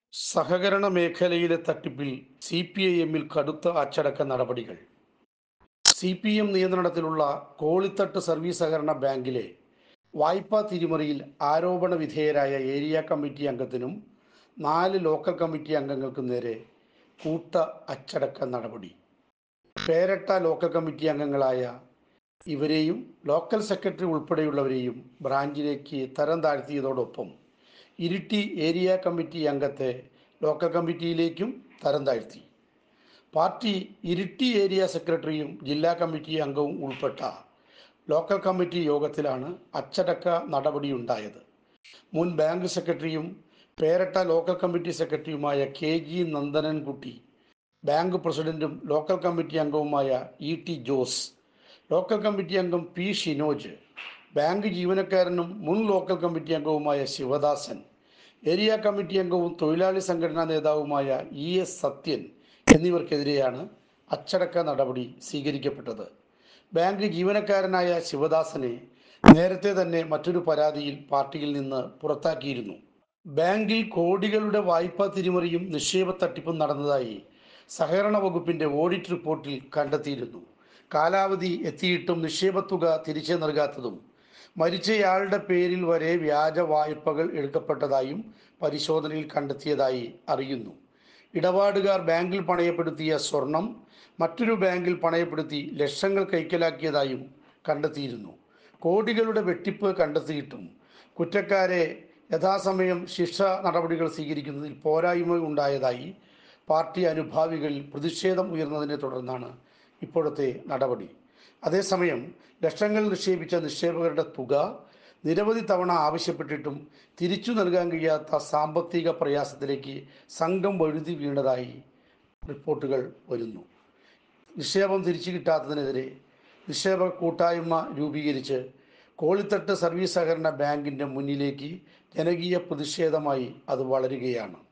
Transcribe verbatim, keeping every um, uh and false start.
സഹകരണ മേഖലയിലെ തട്ടിപ്പിൽ സി പി ഐ എമ്മിൽ കടുത്ത അച്ചടക്ക നടപടികൾ. സി പി എം നിയന്ത്രണത്തിലുള്ള കോളിത്തട്ട് സർവീസ് സഹകരണ ബാങ്കിലെ വായ്പാ തിരിമറിയിൽ ആരോപണ വിധേയരായ ഏരിയ കമ്മിറ്റി അംഗത്തിനും നാല് ലോക്കൽ കമ്മിറ്റി അംഗങ്ങൾക്കും നേരെ കൂട്ട അച്ചടക്ക നടപടി. പേരട്ട ലോക്കൽ കമ്മിറ്റി അംഗങ്ങളായ ഇവരെയും ലോക്കൽ സെക്രട്ടറി ഉൾപ്പെടെയുള്ളവരെയും ബ്രാഞ്ചിലേക്ക് തരം താഴ്ത്തിയതോടൊപ്പം ഇരിട്ടി ഏരിയ കമ്മിറ്റി അംഗത്തെ ലോക്കൽ കമ്മിറ്റിയിലേക്കും തരം താഴ്ത്തി. പാർട്ടി ഇരിട്ടി ഏരിയ സെക്രട്ടറിയും ജില്ലാ കമ്മിറ്റി അംഗവും ഉൾപ്പെട്ട ലോക്കൽ കമ്മിറ്റി യോഗത്തിലാണ് അച്ചടക്ക നടപടിയുണ്ടായത്. മുൻ ബാങ്ക് സെക്രട്ടറിയും പേരട്ട ലോക്കൽ കമ്മിറ്റി സെക്രട്ടറിയുമായ കെ ജി നന്ദനൻകുട്ടി, ബാങ്ക് പ്രസിഡന്റും ലോക്കൽ കമ്മിറ്റി അംഗവുമായ E T Jose, local committee അംഗം പി ഷിനോജ്, ബാങ്ക് ജീവനക്കാരനും മുൻ ലോക്കൽ കമ്മിറ്റി അംഗവുമായ ശിവദാസൻ, ഏരിയ കമ്മിറ്റി അംഗവും തൊഴിലാളി സംഘടനാ നേതാവുമായ ഇ എസ് സത്യൻ എന്നിവർക്കെതിരെയാണ് അച്ചടക്ക നടപടി സ്വീകരിക്കപ്പെട്ടത്. ബാങ്ക് ജീവനക്കാരനായ ശിവദാസനെ നേരത്തെ തന്നെ മറ്റൊരു പരാതിയിൽ പാർട്ടിയിൽ നിന്ന് പുറത്താക്കിയിരുന്നു. ബാങ്കിൽ കോടികളുടെ വായ്പാ തിരിമറിയും നിക്ഷേപ തട്ടിപ്പും നടന്നതായി സഹകരണ വകുപ്പിന്റെ ഓഡിറ്റ് റിപ്പോർട്ടിൽ കണ്ടെത്തിയിരുന്നു. കാലാവധി എത്തിയിട്ടും നിക്ഷേപത്തുക തിരിച്ചു നൽകാത്തതും മരിച്ചയാളുടെ പേരിൽ വരെ വ്യാജ വായ്പകൾ എടുക്കപ്പെട്ടതായും പരിശോധനയിൽ കണ്ടെത്തിയതായി അറിയുന്നു. ഇടപാടുകാർ ബാങ്കിൽ പണയപ്പെടുത്തിയ സ്വർണം മറ്റൊരു ബാങ്കിൽ പണയപ്പെടുത്തി ലക്ഷങ്ങൾ കൈക്കലാക്കിയതായും കണ്ടെത്തിയിരുന്നു. കോടികളുടെ വെട്ടിപ്പ് കണ്ടെത്തിയിട്ടും കുറ്റക്കാരെ യഥാസമയം ശിക്ഷ നടപടികൾ സ്വീകരിക്കുന്നതിൽ പോരായ്മ ഉണ്ടായതായി പാർട്ടി അനുഭാവികളിൽ പ്രതിഷേധം ഉയർന്നതിനെ തുടർന്നാണ് ഇപ്പോഴത്തെ നടപടി. അതേസമയം ലക്ഷങ്ങൾ നിക്ഷേപിച്ച നിക്ഷേപകരുടെ തുക നിരവധി തവണ ആവശ്യപ്പെട്ടിട്ടും തിരിച്ചു നൽകാൻ കഴിയാത്ത സാമ്പത്തിക പ്രയാസത്തിലേക്ക് സംഘം വഴുതി വീണതായി റിപ്പോർട്ടുകൾ വരുന്നു. നിക്ഷേപം തിരിച്ചു കിട്ടാത്തതിനെതിരെ നിക്ഷേപക കൂട്ടായ്മ രൂപീകരിച്ച് കോളിത്തട്ട് സർവീസ് സഹകരണ ബാങ്കിൻ്റെ മുന്നിലേക്ക് ജനകീയ പ്രതിഷേധമായി അത് വളരുകയാണ്.